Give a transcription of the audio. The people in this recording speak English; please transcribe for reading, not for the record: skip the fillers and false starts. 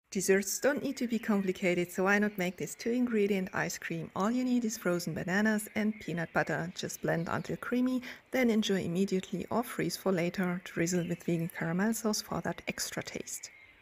Desserts don't need to be complicated, so why not make this two-ingredient ice cream? All you need is frozen bananas and peanut butter. Just blend until creamy, then enjoy immediately or freeze for later. Drizzle with vegan caramel sauce for that extra taste.